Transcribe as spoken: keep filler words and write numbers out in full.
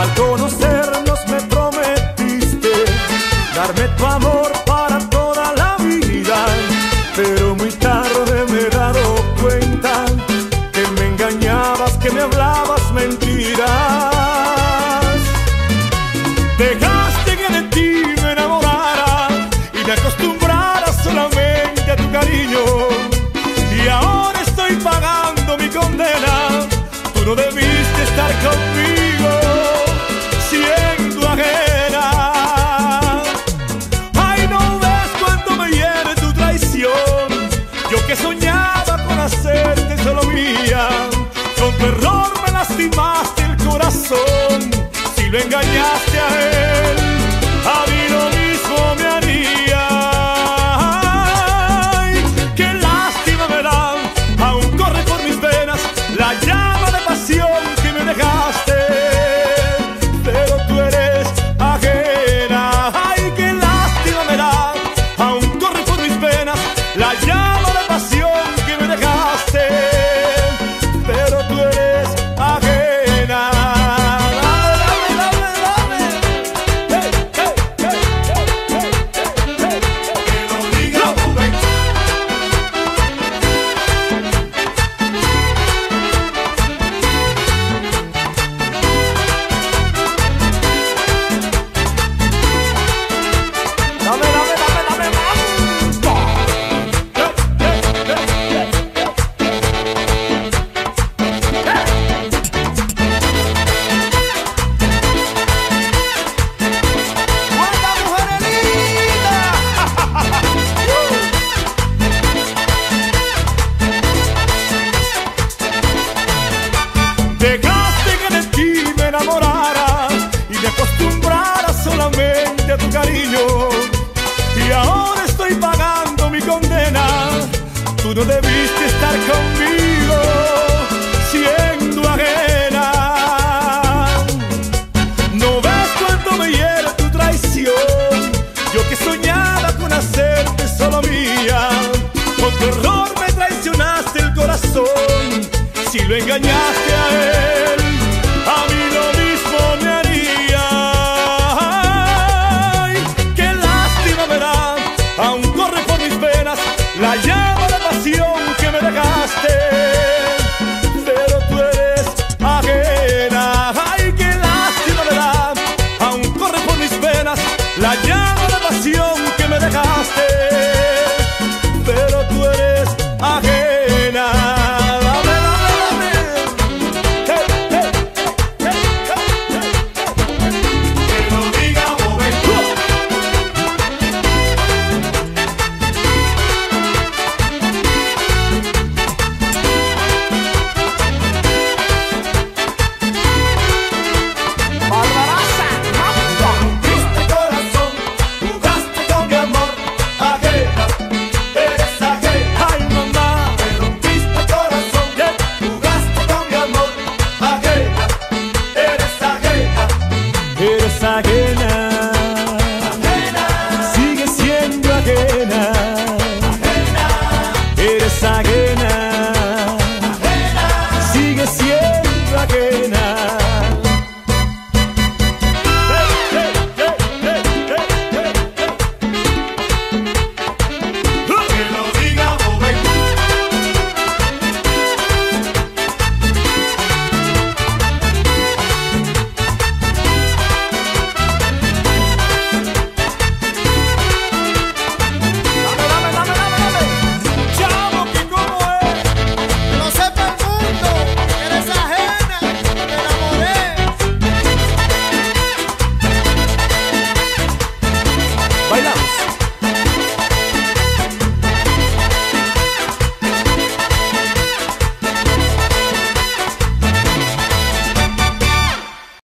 Al conocernos me prometiste darme tu amor para toda la vida, pero muy tarde me he dado cuenta que me engañabas, que me hablabas mentiras. Dejaste que de ti me enamorara y me acostumbrara solamente a tu cariño, y ahora estoy pagando mi condena. Tú no debiste estar conmigo siendo ajena. Ay, no ves cuánto me hiere tu traición. Yo que soñaba con hacerte solo mía, con tu error me lastimaste el corazón. Si lo engañaste a él, a mí lo mismo me haría. Ay, qué lástima me da, aún corre por mis venas la llama de pasión que me dejaste, pero tú eres ajena. Ay, qué lástima me da, aún corre por mis venas la llama de pasión que me dejaste, pero tú eres ajena. Dame, dame, dame, dame. Hey, hey, hey, hey, hey, hey, hey. Que lo diga Rubén. Dame, dame, dame, dame más. ¡Cuánta mujer linda! Dejaste que de ti me enamorara y me acostumbrara solamente a tu cariño, y ahora estoy pagando mi condena. Tú no debiste estar conmigo siendo ajena. No ves cuánto me hiere tu traición. Yo que soñaba con hacerte solo mía, con tu error me traicionaste el corazón. Si lo engañaste a él,